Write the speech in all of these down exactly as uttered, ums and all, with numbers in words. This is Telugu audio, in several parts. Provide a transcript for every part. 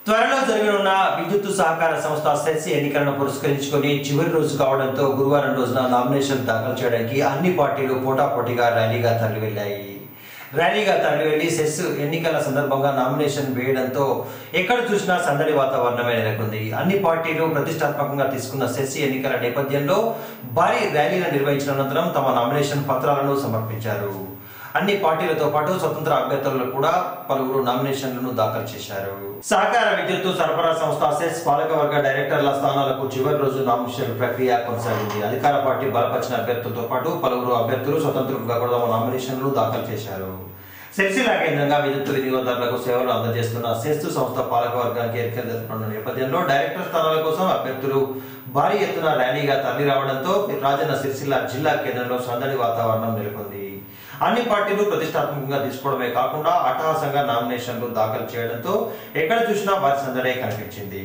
త్వరలో జరగనున్న విద్యుత్ సహకార సంస్థ సెస్ ఎన్నికలను పురస్కరించుకొని చివరి రోజు కావడంతో గురువారం రోజున నామినేషన్ దాఖలు చేయడానికి అన్ని పార్టీలు పోటాపోటీగా ర్యాలీగా తరలివెళ్లాయి. ర్యాలీగా తరలివెళ్లి సెస్ ఎన్నికల సందర్భంగా నామినేషన్ వేయడంతో ఎక్కడ చూసినా సందడి వాతావరణమే నెలకొంది. అన్ని పార్టీలు ప్రతిష్టాత్మకంగా తీసుకున్న సెస్ ఎన్నికల నేపథ్యంలో భారీ ర్యాలీలను నిర్వహించిన అనంతరం తమ నామినేషన్ పత్రాలను సమర్పించారు. అన్ని పార్టీలతో పాటు స్వతంత్ర అభ్యర్థులు కూడా పలువురు నామినేషన్లను దాఖలు చేశారు. సహకార విద్యుత్ సరఫరా సంస్థ సెస్ పాలకవర్గ డైరెక్టర్ల స్థానాలకు చివరి రోజు నామినేషన్ ప్రక్రియ కొనసాగింది. అధికార పార్టీ బలపరిచిన అభ్యర్థులతో పాటు పలువురు అభ్యర్థులు స్వతంత్రులుగా కూడా తమ నామినేషన్లు దాఖలు చేశారు. సిరిసిల్ల కేంద్రంగా విద్యుత్ వినియోగదారులకు సేవలు అందజేస్తున్న సెస్ సంస్థ పాలకవర్గానికి ఎన్నికలు జరుపుతున్న నేపథ్యంలో డైరెక్టర్ స్థానాల కోసం అభ్యర్థులు భారీ ఎత్తున ర్యాలీగా తరలి రావడంతో రాజన్న సిరిసిల్ల జిల్లా కేంద్రంలో సందడి వాతావరణం నెలకొంది. అన్ని పార్టీలు ప్రతిష్టాత్మకంగా తీసుకోవడమే కాకుండా అట్టహాసంగా నామినేషన్లు దాఖలు చేయడంతో ఎక్కడ చూసినా భారీ సందడే కనిపించింది.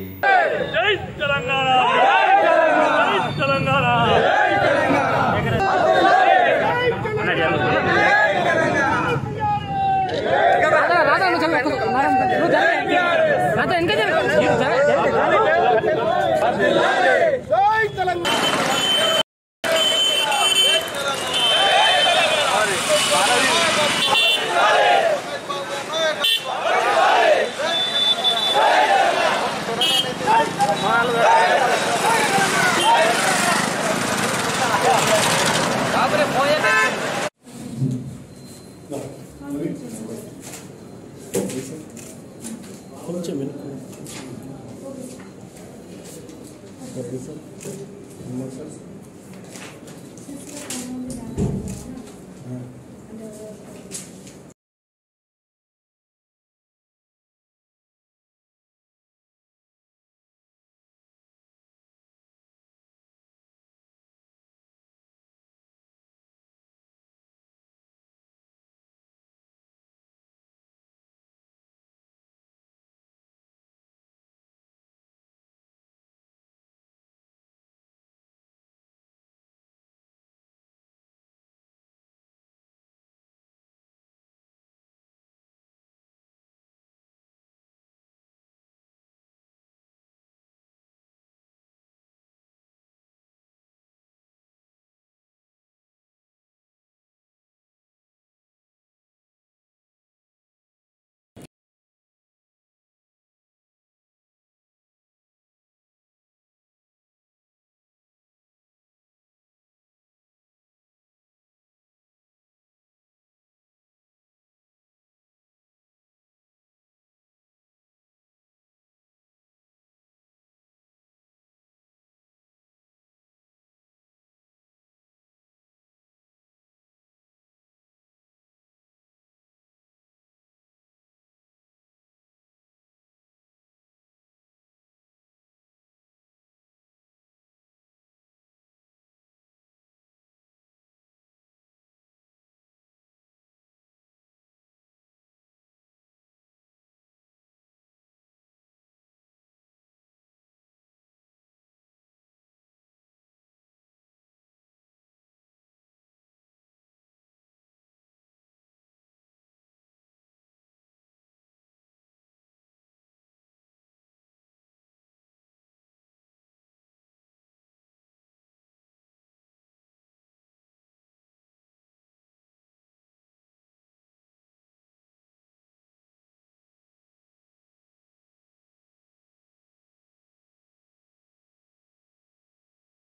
కొంచెం సార్